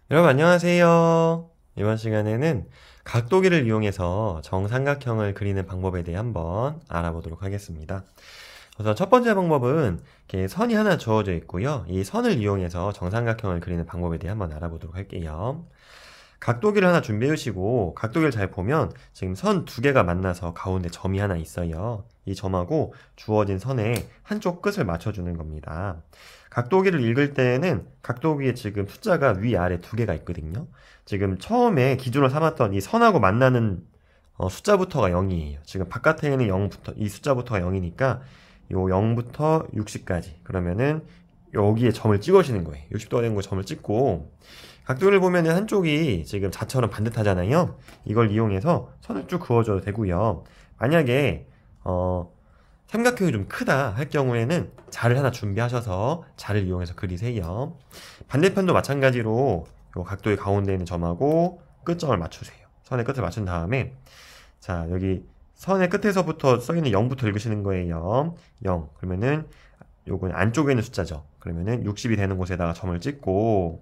여러분 안녕하세요. 이번 시간에는 각도기를 이용해서 정삼각형을 그리는 방법에 대해 한번 알아보도록 하겠습니다. 우선 첫 번째 방법은 이렇게 선이 하나 주어져 있고요. 이 선을 이용해서 정삼각형을 그리는 방법에 대해 한번 알아보도록 할게요. 각도기를 하나 준비해 주시고 각도기를 잘 보면 지금 선 두 개가 만나서 가운데 점이 하나 있어요. 이 점하고 주어진 선의 한쪽 끝을 맞춰주는 겁니다. 각도기를 읽을 때에는 각도기에 지금 숫자가 위아래 두 개가 있거든요. 지금 처음에 기준으로 삼았던 이 선하고 만나는 숫자부터가 0이에요. 지금 바깥에 있는 0부터 이 숫자부터가 0이니까 요 0부터 60까지 그러면은 여기에 점을 찍으시는 거예요. 60도가 된 거 점을 찍고 각도를 보면 한쪽이 지금 자처럼 반듯하잖아요. 이걸 이용해서 선을 쭉 그어줘도 되고요. 만약에 삼각형이 좀 크다 할 경우에는 자를 하나 준비하셔서 자를 이용해서 그리세요. 반대편도 마찬가지로 요 각도의 가운데 있는 점하고 끝점을 맞추세요. 선의 끝을 맞춘 다음에 자 여기 선의 끝에서부터 써있는 0부터 읽으시는 거예요. 0 그러면은 요건 안쪽에 있는 숫자죠. 그러면은 60이 되는 곳에다가 점을 찍고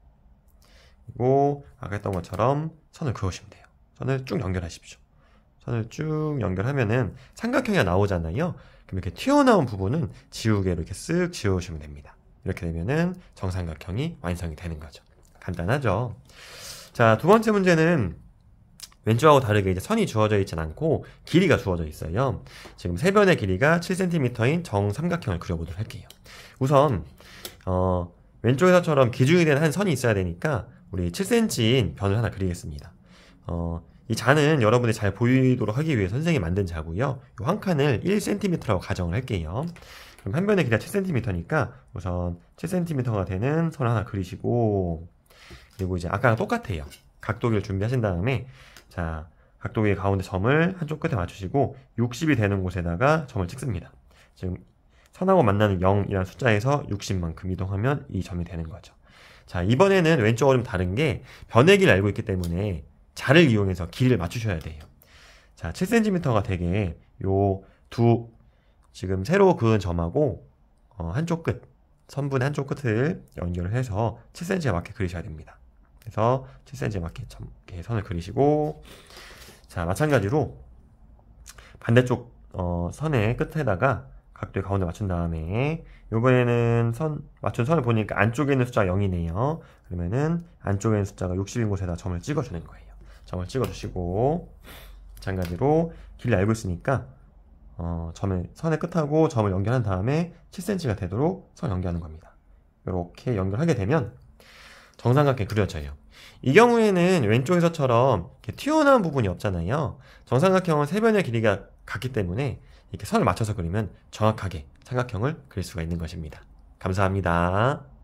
그리고 아까 했던 것처럼 선을 그으시면 돼요. 선을 쭉 연결하십시오. 선을 쭉 연결하면은 삼각형이 나오잖아요. 그럼 이렇게 튀어나온 부분은 지우개로 이렇게 쓱 지워주시면 됩니다. 이렇게 되면은 정삼각형이 완성이 되는 거죠. 간단하죠? 자, 두 번째 문제는 왼쪽하고 다르게 이제 선이 주어져 있진 않고 길이가 주어져 있어요. 지금 세 변의 길이가 7cm인 정삼각형을 그려보도록 할게요. 우선 왼쪽에서처럼 기준이 되는 한 선이 있어야 되니까 우리 7cm인 변을 하나 그리겠습니다. 이 자는 여러분이 잘 보이도록 하기 위해 선생님이 만든 자고요. 이 한 칸을 1cm라고 가정을 할게요. 그럼 한 변의 길이가 7cm니까 우선 7cm가 되는 선을 하나 그리시고 그리고 이제 아까랑 똑같아요. 각도기를 준비하신 다음에 자 각도기의 가운데 점을 한쪽 끝에 맞추시고 60이 되는 곳에다가 점을 찍습니다. 지금 선하고 만나는 0이라는 숫자에서 60만큼 이동하면 이 점이 되는 거죠. 자 이번에는 왼쪽으로 좀 다른 게 변의 길을 알고 있기 때문에 자를 이용해서 길이를 맞추셔야 돼요. 자 7cm가 되게 요 지금 새로 그은 점하고 한쪽 끝 선분의 한쪽 끝을 연결을 해서 7cm에 맞게 그리셔야 됩니다. 그래서 7cm에 맞게 이렇게 선을 그리시고 자 마찬가지로 반대쪽 선의 끝에다가 각도의 가운데 맞춘 다음에 이번에는 맞춘 선을 보니까 안쪽에 있는 숫자가 0이네요. 그러면은 안쪽에 있는 숫자가 60인 곳에다 점을 찍어주는 거예요. 점을 찍어주시고 마찬가지로 길을 알고 있으니까 선의 끝하고 점을 연결한 다음에 7cm가 되도록 선 연결하는 겁니다. 이렇게 연결하게 되면 정삼각형이 그려져요. 이 경우에는 왼쪽에서처럼 이렇게 튀어나온 부분이 없잖아요. 정삼각형은 세 변의 길이가 같기 때문에 이렇게 선을 맞춰서 그리면 정확하게 삼각형을 그릴 수가 있는 것입니다. 감사합니다.